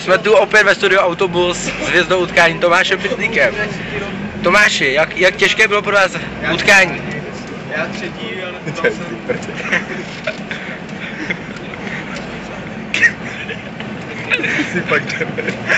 jsme tu opět ve studiu Autobus s hvězdou utkání Tomášem Pytlíkem. Tomáši, jak těžké bylo pro vás utkání? Já třetí, ale to jsem... Si pak jdeme.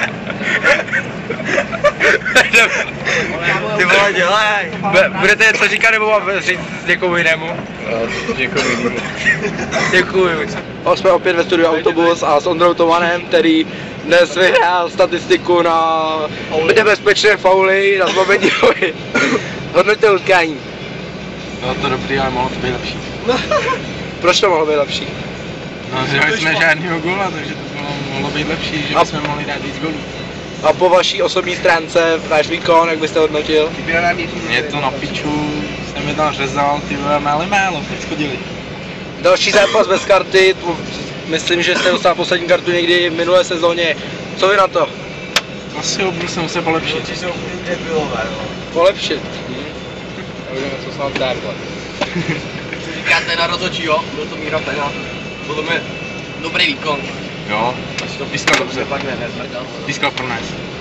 Ty vole, dělej! Budete něco říkat nebo mám říct někomu jinému? Někomu jinému. Děkuji. Jsme opět ve studiu Autobus a s Ondrou Tomanem, který dnes vyhrál statistiku na nebezpečné fauly na Zlobenilovi. Hodnoťte utkání. Bylo to dobrý, ale mohlo to být lepší. Proč to mohlo být lepší? No, že jsme žádnýho góla, takže to mohlo být lepší, že bychom mohli dát víc gólů. A po vaší osobní stránce, váš výkon, jak byste hodnotil? Mě to na piču, jsem mi tam řezal, ty vole, málo, teď schodili. Další zápas bez karty, myslím, že jste dostal poslední kartu někdy v minulé sezóně. Co vy na to? Asi budu se muset polepšit. Polepšit? Uvidíme, co se vám dá. Co říkáte na rozhodčího? Byl to míra penalty. Podle mě dobrý výkon. Jo, pískal dobře. Pískal pro nás.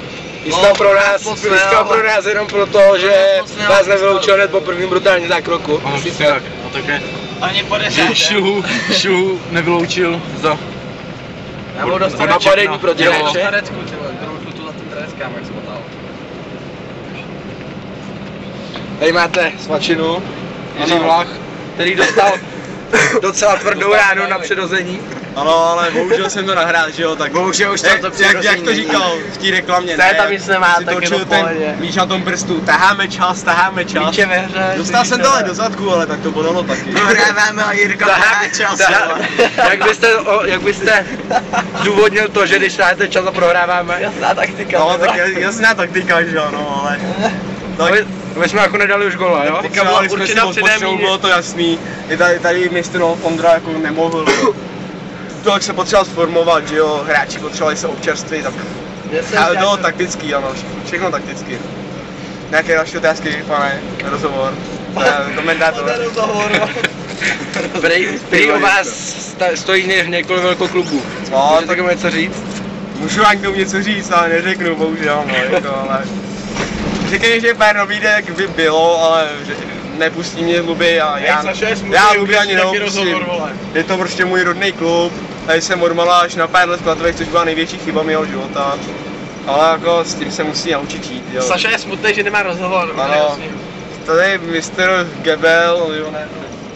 Pískal pro nás jenom proto, že vás nevyloučil hned po prvním brutálním zákroku. Ano, přesně tak. No také. Ani po desáté. Šuhu nevyloučil za... Nebo dostal napadení proti hráče. Starecku, kterou tu za tím treskám, jak se potáhl. Tady máte svačinu, Jiří Vlach, který dostal docela tvrdou ránu na přirození. Ano, ale bohužel jsem to nahrál, že jo, tak Bohužel už to jak to říkal v té reklamě, ne? Tam nic nemá, si tak je točil to ten pohodě. míč na tom prstu, taháme čas. Míče ve hře. Dostal jsem to ale do zadku, ale tak to bolelo taky. Prohráváme a Jirka taháme čas. Jak byste zdůvodnil to, že když dáte čas a prohráváme? Jasná taktika. No, tak jasná taktika, že jo, no, ale... Tak, My jsme jako nedali už gola, jo? potřebovali jsme si moc potřebu, bylo to jasný. I tady mistr Ondra jako nemohl. To, jak se potřeboval sformovat, že jo, hráči potřebovali se občerstvit, tak... Ale bylo taktický, ano, všechno takticky. Nějaké další otázky, pane, rozhovor, komentátor. Prý o vás stojí několik velkou klubů. No, tak něco říct? Můžu vám k tomu něco říct, ale neřeknu, bohužel, no, jako, ale... Řekni, že pár nabídek by bylo, ale že nepustí mě kluby a já kluby ani neopustím. Je to prostě můj rodný klub, tady jsem odmala až na pár let v Klatovech, což byla největší chyba mého života. Ale jako s tím se musí naučit žít, jo. Saša je smutný, že nemá rozhovor. Ano, tady je mistr Gebel, jo ne.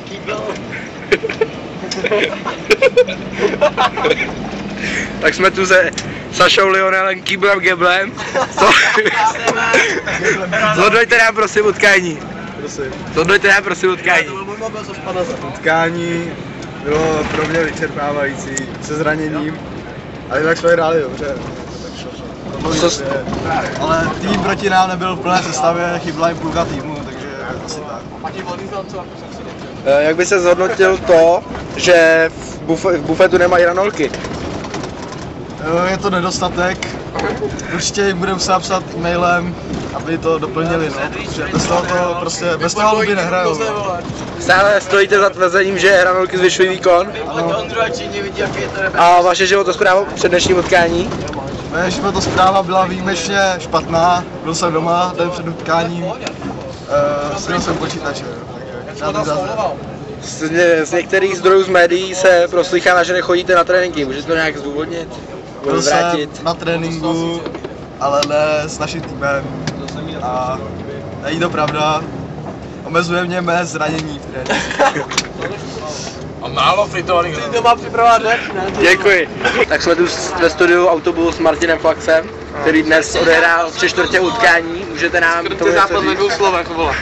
Tak jsme tu se Sašou Lionelem Kýblem Geblem. Zhodnoťte nám prosím utkání. Zhodnoťte nám prosím utkání. Utkání bylo pro mě vyčerpávající se zraněním, ale jinak jsme hráli dobře. Ale tým proti nám nebyl v plné sestavě, chyběla jim půlka týmu, takže asi tak. Jak by se zhodnotil to, že v bufetu nemají ranolky? Je to nedostatek, určitě jim budeme muset napsat e-mailem, aby to doplnili, no, protože bez toho by nehrajou. No. Stále stojíte za tvrzením, že ranolky zvyšují výkon? Ano. A vaše životospráva před dnešním utkání? Moje životospráva byla výjimečně špatná, byl jsem doma den před utkáním, sněl jsem počítače, takže z některých zdrojů z médií se proslýchá, že nechodíte na tréninky, můžete to nějak zdůvodnit? Byl jsem na tréninku, ale ne s naším týmem a není to pravda, omezuje mě mé zranění v tréninku. A málo fritovaných. Ty to má připravovat řeč, ne? Děkuji. Tak jsme tu ve studiu Autobus s Martinem Flaxem, který dnes odehrál 3/4 utkání. Můžete nám to něco říct? dvou slovech, vole.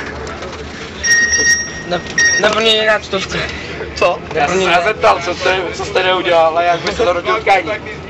Neplně na čtovce. Co? Já jsem se zeptal, co jste neudělal, a jak by se to rodil utkání.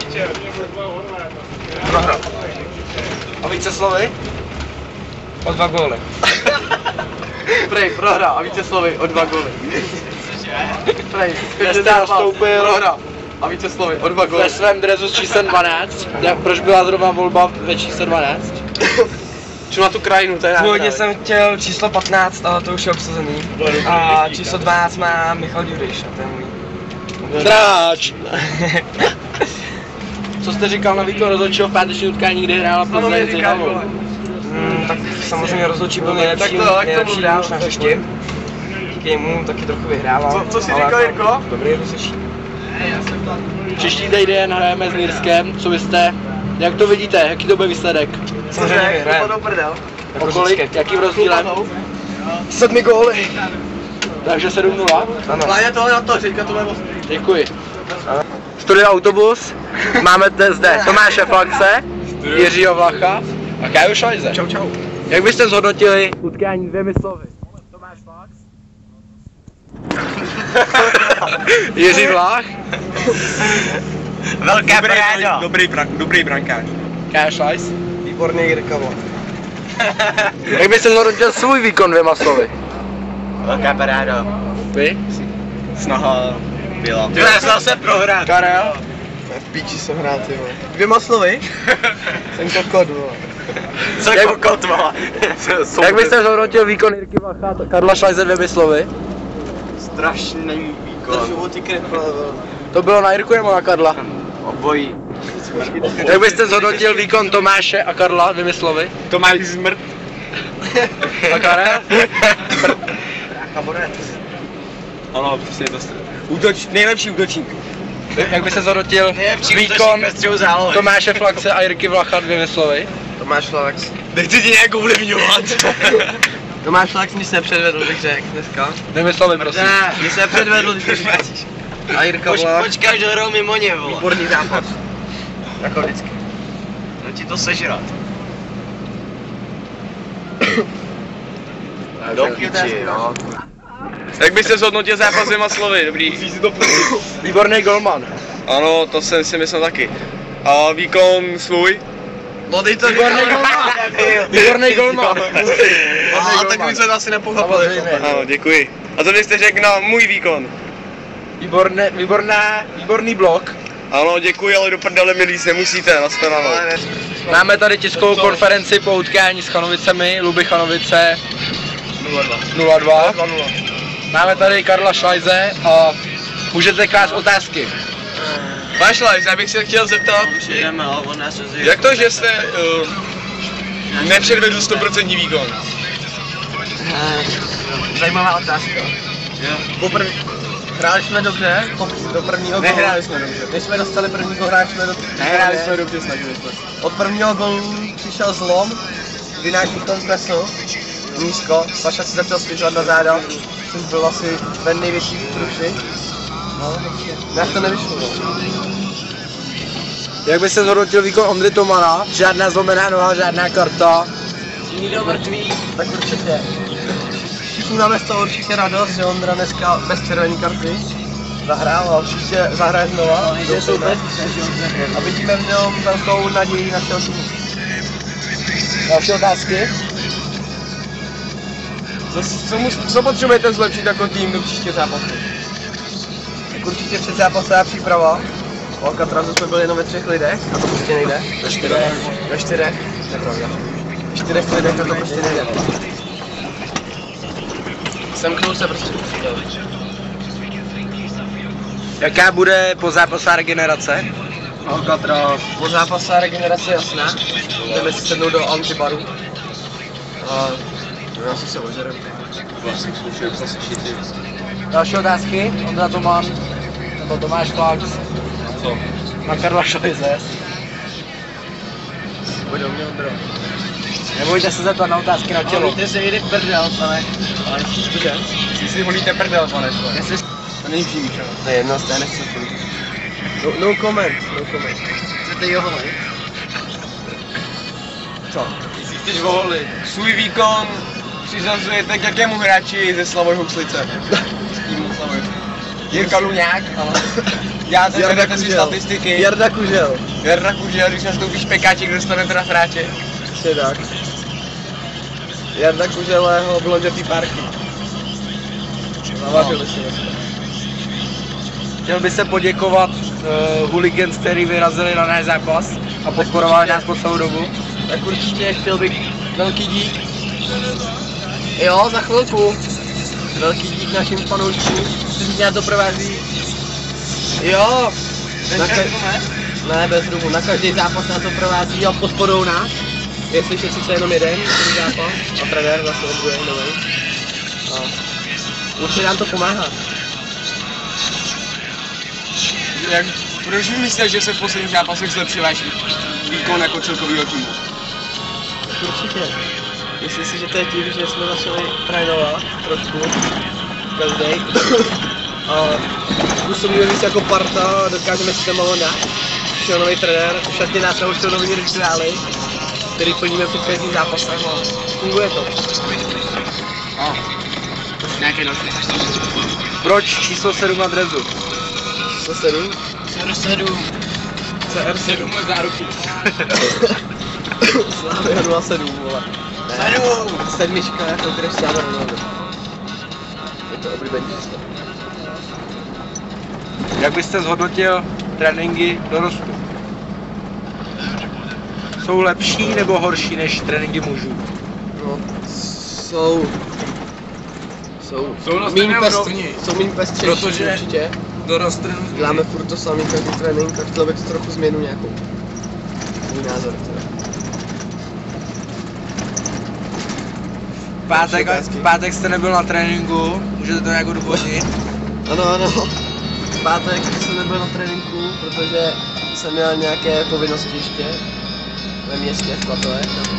Prohrál. A více slovy? O 2 góly. Prej, prohrál a více slovy o 2 góly. Prej, jste nastoupil. Prohrál a více slovy o 2 góly. Ve svém dresu s číslem 12. Proč byla zrovna volba ve čísle 12? Čo na tu krajinu, to je Původně jsem chtěl číslo 15, ale to už je obsazený. A číslo 12 má Michal Juriš, a to je můj. Dráč! Co jste říkal na výkon rozhodčího v pátečním utkání, kdy hrála Plzeň s Jihlavou? Tak samozřejmě rozhodčí byl nejlepší muž na hřišti. Díky mu taky trochu vyhrával. Co jsi říkal, Jirko? Dobrý rozhodčí. Příští týden hrajeme s Mírskem, co vy jste? Jak to vidíte? Jaký to bude výsledek? Samozřejmě vyhrajeme. O kolik? Jakým rozdílem? 7 góly. Takže 7-0? Ano. Láně tohle na to, teďka to bude moc. Děkuji. Studio Autobus, máme zde Tomáše Flaxe, Jiřího Vlacha a Káju Šajze. Čau, čau. Jak byste zhodnotili utkání dvěmi slovy? Tomáš Flax. Jiří Vlach. Velká bráňo. Dobrý brankář. Kája Šajz. Výborný Jirka Vlach. Jak byste zhodnotil svůj výkon dvěma slovy? Velká paráda. Vy? Snaha byla. Ty já zase prohrát. Karel? V píči jsem hrál, ty vole. Dvěma slovy? Jsem kokot, vole. Co Jak- kokot, vole. Jak byste zhodnotil výkon Jirky Vlacha a Karla Šajze dvěmi slovy? Strašný výkon. To bylo na Jirku nebo na Karla? Obojí. Jak byste zhodnotil výkon Tomáše a Karla dvěmi slovy? To mají zmrt. A Karel? Ano, přesně to jste. Nejlepší útočník. Jak byste zhodnotil výkon Tomáše Flaxe a Jirky Vlacha dvěmi slovy? Tomáš Flax. Nechci tě nějak ovlivňovat. Tomáš Flax nic nepředvedl, bych řekl dneska. Dvěmi slovy, prosím. Ne, nic nepředvedl, když to říkáš. A Jirka Vlach. Počkáš, že hrou mimo ně, vole. Výborný zápas. Jako vždycky. No ti to sežrat. Do piči, no. Jak byste zhodnotil zápas dvěma slovy, dobrý. Výborný golman. Ano, to jsem si myslel taky. A výkon svůj? No dej to Výborný golman. Výborný golman. A tak my jsme to asi nepochopili. Samozřejmě. Ano, děkuji. A co byste řekl na můj výkon? Výborný blok. Ano, děkuji, ale do prdele mi líst nemusíte, nashledanou. Máme tady tiskovou konferenci po utkání s Chanovicemi, Luby Chanovice 0-2. Máme tady Karla Šajze a můžete klást otázky. Mašlajs, já bych se chtěl zeptat, jak to, že jste nepředvedl 100% výkon? Zajímavá otázka. Poprvé hráli jsme dobře, do prvního gólu. Nehráli jsme dobře. Než jsme dostali první gól, hráli jsme Nehráli jsme dobře, snažili jsme. Od prvního gólu přišel zlom, kdy náš výkon klesl nízko, Saša si začal svěřovat na záda, což byl asi ten největší průšvih. No, nějak to nevyšlo. Jak byste zhodnotil výkon Ondry Tomana? Žádná zlomená noha, žádná karta. Nikdo mrtvý, tak určitě. Všichni máme z toho určitě radost, že Ondra dneska bez červené karty zahrál a určitě zahraje znova. A vidíme v něm velkou naději našeho týmu. Další otázky? Co potřebujete zlepšit jako tým do příští zápasu? Tak určitě před zápasová příprava. O Alcatrazu jsme byli jenom ve 3 lidech, a to prostě nejde. Ve 4. Ve 4. Nepravda. Ve 4 lidech to prostě nejde. Semknul se prostě. Jaká bude pozápasová regenerace? Alcatraz. Pozápasová regenerace je jasná. Jdeme si sednout do antibaru. A já si se ožerem. Další otázky? Ondra Toman nebo Tomáš Flax? Co? Na Karla Šajze. Pojď do mě, Ondro. Nebojte se zeptat na otázky na tělo. Víte, že jde prdel, pane. Ale cože? Si volíte prdel, pane. To není přímý, čo? To je jedno, to nechci chodit. No comment, no comment. Chcete jeho ne? Co? Jestli chceš volit svůj výkon, přizazujete k jakému hráči ze Slavoj Houslice? Z týmu Slavoj. Jirka Luňák? Ano. Já teď vedete si statistiky. Jarda Kužel. Jarda Kužel, když nastoupíš pekáček, dostane teda hráče. Přesně tak. Jarda Kuželého blondětý parky. Zavážili si Chtěl by se poděkovat hooligans, který vyrazili na náš zápas a podporovali nás po celou dobu. Tak určitě chtěl bych velký dík. Jo, za chvilku. Velký dík našim fanouškům, kteří nás doprovází. Jo. Ne, bez rumu. Na každý zápas nás to provází a podporou nás. Je slyšet sice jenom jeden zápas a trenér zase druhý nový. Určitě nám to pomáhá. Proč myslíš, že se v posledních zápasech zlepšil váš výkon jako celkovýho týmu? Určitě. Myslím si, že to je tím, že jsme začali trénovat trošku, každý. A působíme víc jako parta, dokážeme si to malo dát. Přišel nový trenér, šatně nás naučil nový rituály, který plníme před každým zápasem a funguje to. Nějaké noty. Proč číslo 7 na drezu? Číslo 7? CR7. CR7. Záruky. Slávia 07, vole. Ne, sedmička jako Cristiano Ronaldo. Je to oblíbený číslo. Jak byste zhodnotil tréninky dorostu? Jsou lepší nebo horší než tréninky mužů? No, jsou Jsou na stejné úrovni. Jsou méně pestřejší, Protože určitě. dorost tréninku. Děláme furt to samý každý trénink a chtěl bych to trochu změnu nějakou. Můj názor teda. V pátek jste nebyl na tréninku, můžete to nějak odůvodnit? Ano. V pátek jsem nebyl na tréninku, protože jsem měl nějaké povinnosti ještě ve městě v Klatové.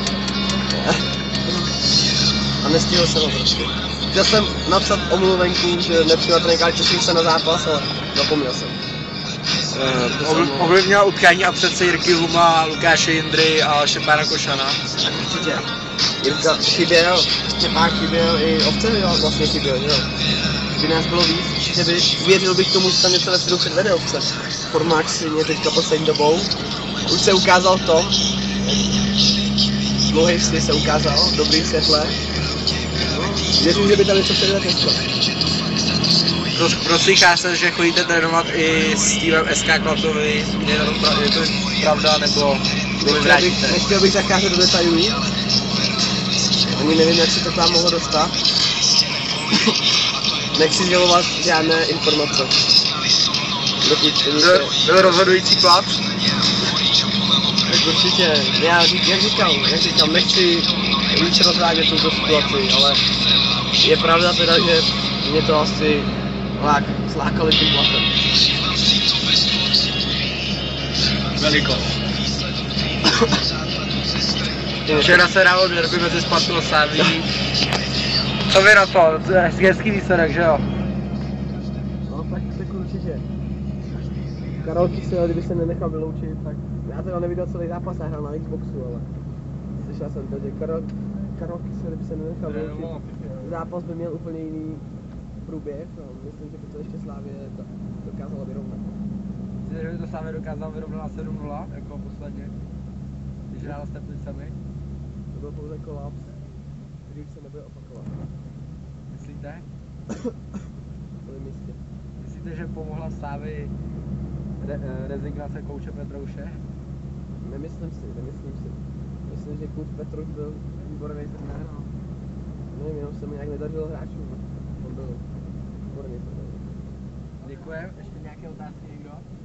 A nestihl jsem ho prostě. Chtěl jsem napsat omluvenku, že nepřijel na trénink, ale těším se na zápas, ale zapomněl jsem. Ovlivnila utkání absence Jirky Huma, Lukáše Jindry a Štěpána Košana? Určitě. Jirka chyběl, Štěpán chyběl, i Ovce vlastně chyběl, že jo. Kdyby nás bylo víc, určitě věřil bych tomu, že tam něco ve středu předvede Ovce. Formák svině teďka poslední dobou. Už se ukázal v tom, dlouhý sny se ukázal, v dobrým světle. Věřím, že by tam něco předvedl dneska. Proslýchá se, že chodíte trénovat i s týmem SK Klatovy, je to pravda, nebo nechtěl bych zacházet do detailů. Ani nevím, jak se to tam mohlo dostat. Nechci sdělovat žádné informace. Byl rozhodující plat? Tak určitě, jak říkám, nechci víc rozvádět tuto situaci, ale je pravda teda, že mě to asi zlákali tím platem. Velikost. Včera se hrálo derby mezi Spartou a Slavií. Co vy na to? Hezký výsledek, že jo? No tak určitě. Karol Kysel, kdyby se nenechal vyloučit, tak já teda neviděl celý zápas a hrál na Xboxu, ale slyšel jsem to, že Karol Kysel, kdyby se nenechal vyloučit, zápas by měl úplně jiný průběh a myslím, že by to ještě Slávě dokázala vyrovnat. Myslíte, že by to Slávě dokázal vyrovnat na 7-0, jako posledně? Když hrála s Teplicemi? To byl pouze kolaps, který už se nebude opakovat. Myslíte? Budeme jistě. Myslíte, že pomohla Slávy rezignace kouče Petrouše? Nemyslím si. Myslím, že kouč Petrouš byl výborný trenér. Nevím, jenom se mu nějak nedařilo hráčům. On byl výborný trenér. Děkujem. Ještě nějaké otázky někdo?